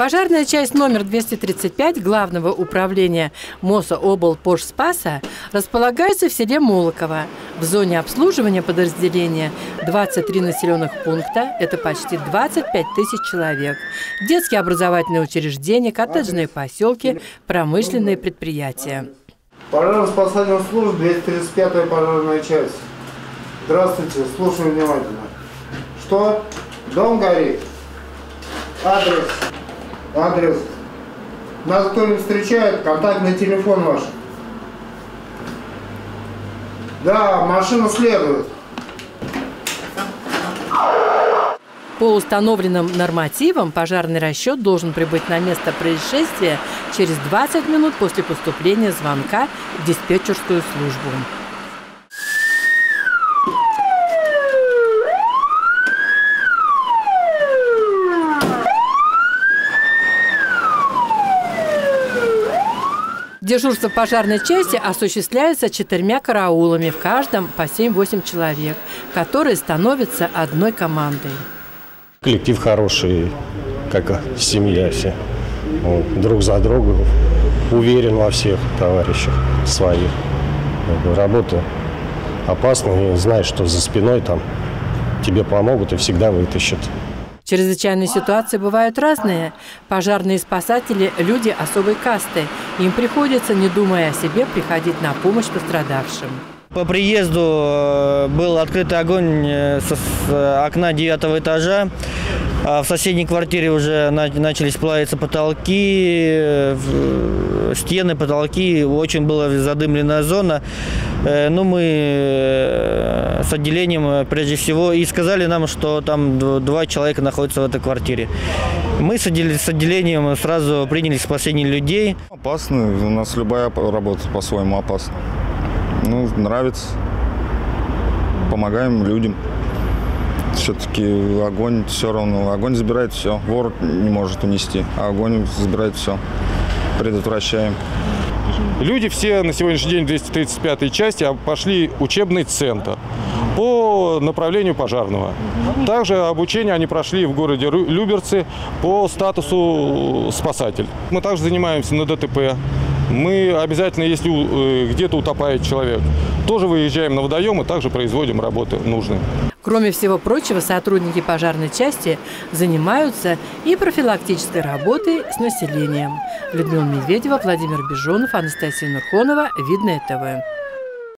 Пожарная часть номер 235 Главного управления МОСа-облпожспаса располагается в селе Молоково. В зоне обслуживания подразделения 23 населенных пункта, это почти 25 тысяч человек. Детские образовательные учреждения, коттеджные поселки, промышленные предприятия. Пожарно-спасательная служба, 235-я пожарная часть. Здравствуйте, слушаю внимательно. Что? Дом горит? Адрес. Нас кто-нибудь встречает? Контактный телефон ваш. Да, машина следует. По установленным нормативам пожарный расчет должен прибыть на место происшествия через 20 минут после поступления звонка в диспетчерскую службу. Дежурство пожарной части осуществляется 4 караулами, в каждом по 7-8 человек, которые становятся одной командой. Коллектив хороший, как семья все. Друг за другом, уверен во всех товарищах своих. Работа опасная, и знаешь, что за спиной там тебе помогут и всегда вытащат. Чрезвычайные ситуации бывают разные. Пожарные спасатели – люди особой касты. Им приходится, не думая о себе, приходить на помощь пострадавшим. По приезду был открытый огонь с окна 9-го этажа. В соседней квартире уже начались плавиться потолки, стены, потолки. Очень была задымленная зона. Ну, мы с отделением, прежде всего, и сказали нам, что там 2 человека находятся в этой квартире. Мы с отделением сразу приняли спасение людей. Опасно. У нас любая работа по-своему опасна. Ну, нравится. Помогаем людям. Все-таки огонь все равно. Огонь забирает все. Вор не может унести, а огонь забирает все. Предотвращаем. Люди все на сегодняшний день 235-й части пошли в учебный центр по направлению пожарного. Также обучение они прошли в городе Люберцы по статусу спасатель. Мы также занимаемся на ДТП. Мы обязательно, если где-то утопает человек, тоже выезжаем на водоем и также производим работы нужные. Кроме всего прочего, сотрудники пожарной части занимаются и профилактической работой с населением. Людмила Медведева, Владимир Бежонов, Анастасия Нурхонова. Видное ТВ.